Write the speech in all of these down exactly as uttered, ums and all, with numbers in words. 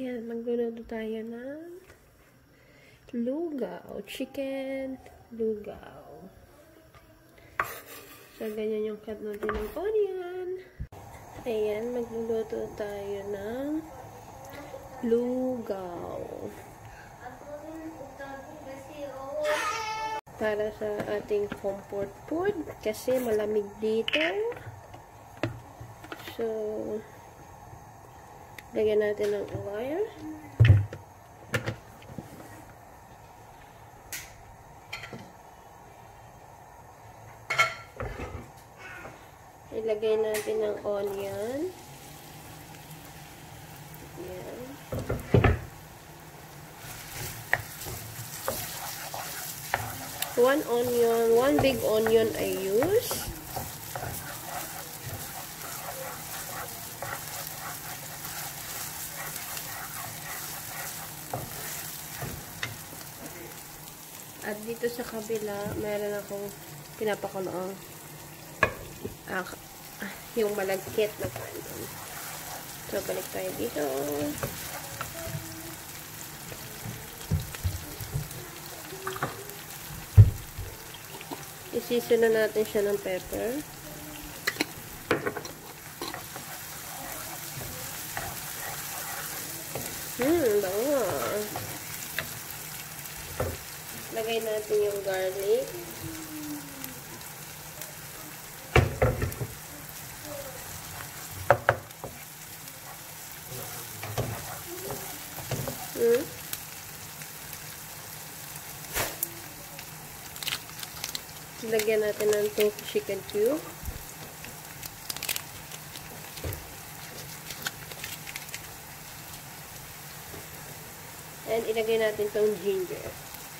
Ayan, magluluto tayo ng lugaw. Chicken lugaw. So, ganyan yung cut natin ng onion. Ayan, magluluto tayo ng lugaw. Para sa ating comfort food. Kasi malamig dito. So, lagyan natin ng oil. Ilagay natin ng onion. Ayan. One onion, one big onion I use. At dito sa kabila, meron akong pinapakuloong ah, yung malagkit na kanin. So, balik tayo dito. Isisa na natin siya ng pepper. Hmm, bango. Lagay natin yung garlic. Hmm. Lagyan natin ng two chicken cube. And ilagay natin tong ginger.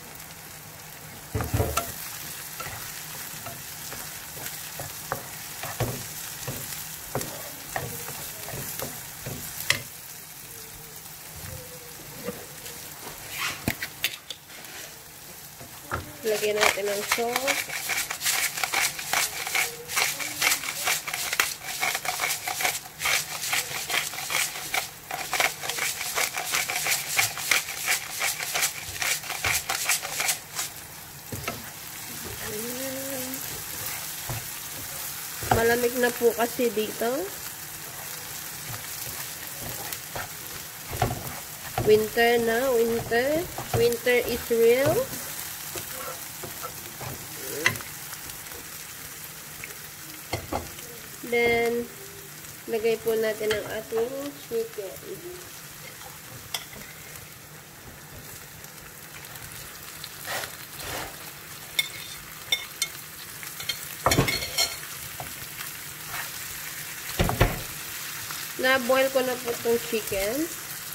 Lagyan natin ng salt. Malamig na po kasi dito. Winter na, winter. Winter is real. Then, lagay po natin ang ating chicken. Na-boil ko na po itong chicken.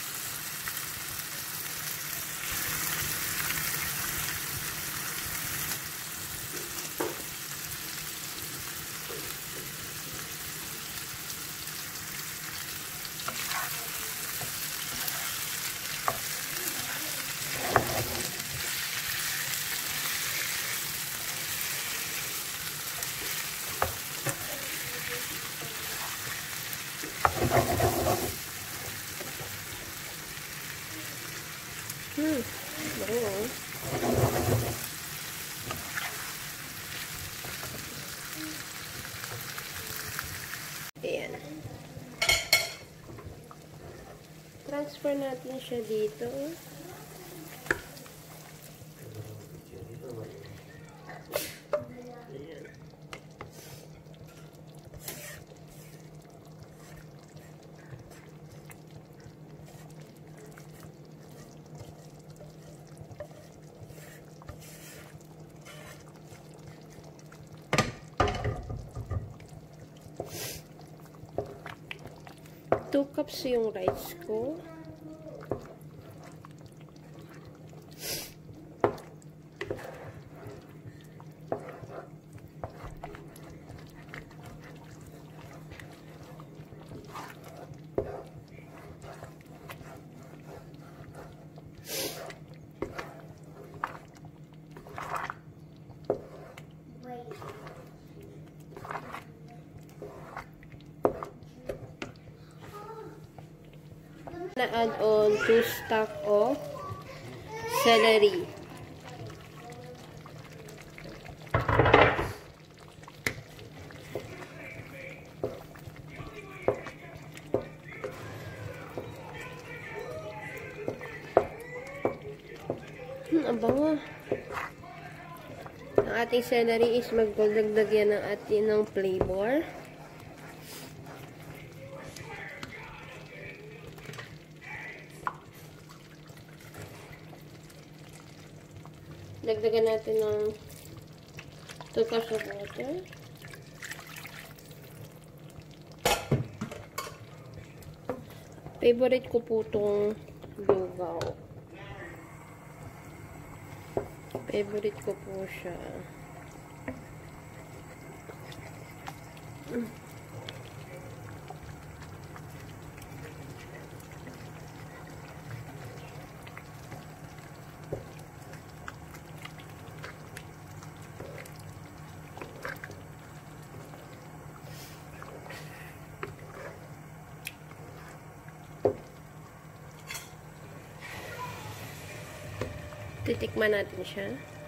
Hmm, bango. Ayan. Transfer natin siya dito. two cups yung rice ko. na add-on two stack of celery. Hmm, ang bango. Ang ating celery is magdagdag yan ng ating ng flavor. Dagdagan natin ng two cups of water. Favorite ko po itong lugaw. Favorite ko po siya. Mm. Titikman natin siya.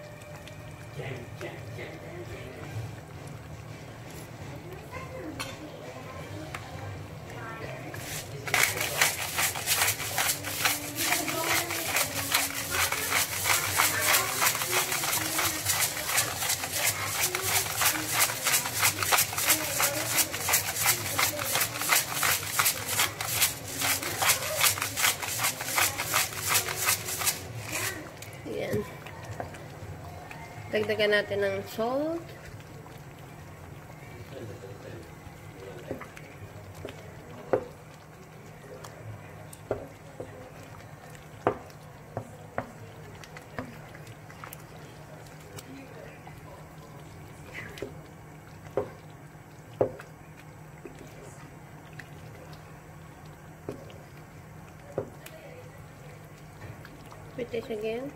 Ayan. Dagdagan natin ng salt. Put this again.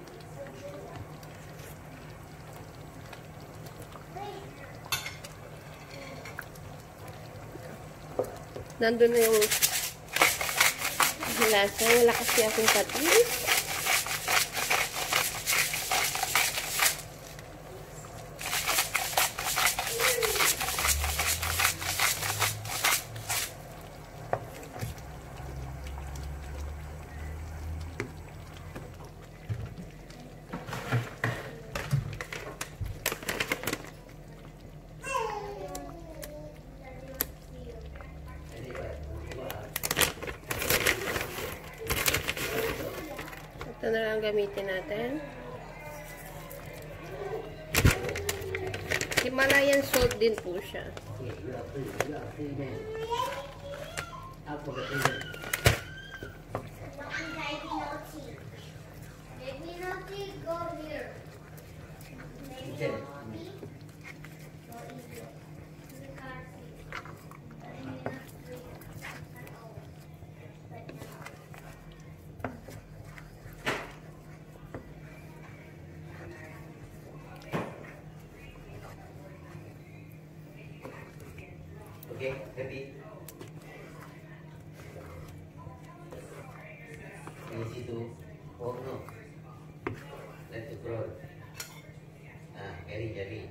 Nandun na yung lasa. Wala kasi akong patis. Ito na lang gamitin natin. Himalayan salt din po siya. Okay, happy. Easy to oh no. Let it roll. Ah, carry, carry.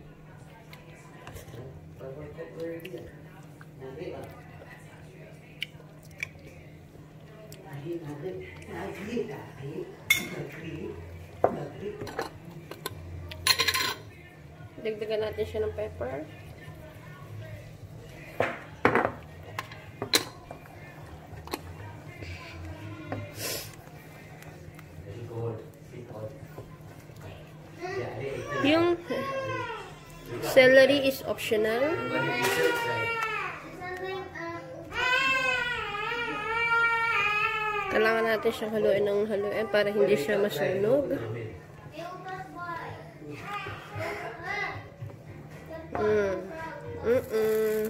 Dagdagan natin siya ng pepper. Yung celery is optional. Kailangan natin siyang haluin ng haluin para hindi siya masunog. Mm. Mm -mm.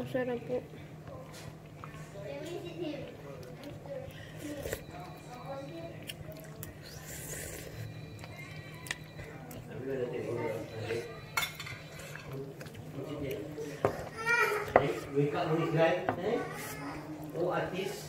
Sarap po. Wika mo ni guys, eh? O artist.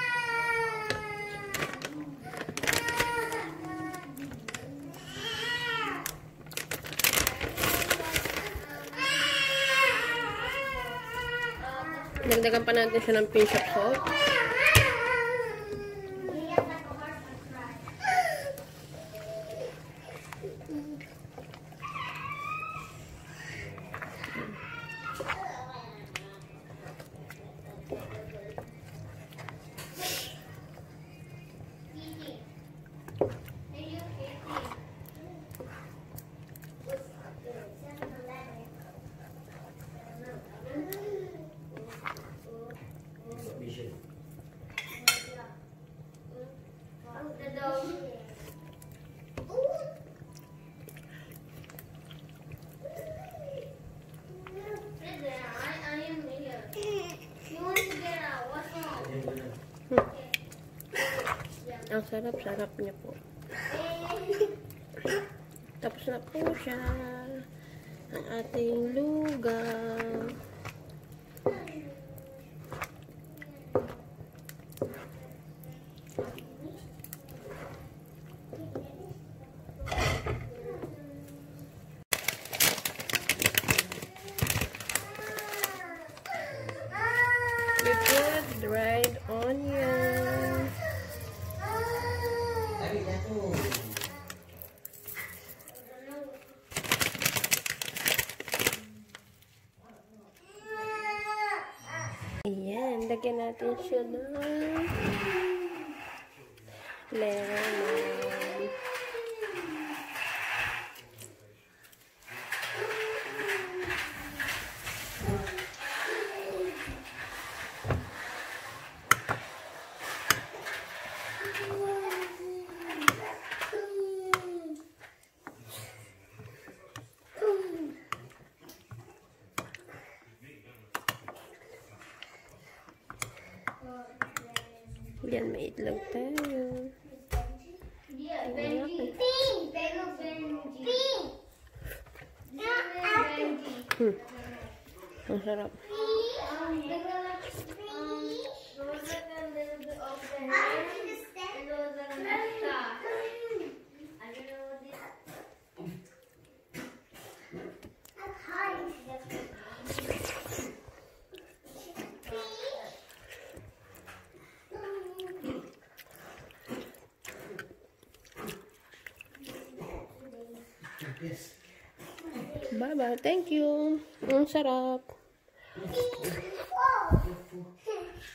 Dagdagan pa natin siya ng pinch of salt. Ang sarap-sarap niya po. Tapos na po siya. Ang ating lugaw. We put dried onion. Ayan, lagyan natin siya ng lemon. Yan, may itlog tayo. Hmm. Ang sarap. Yes. Bye-bye. Thank you. Ang sarap.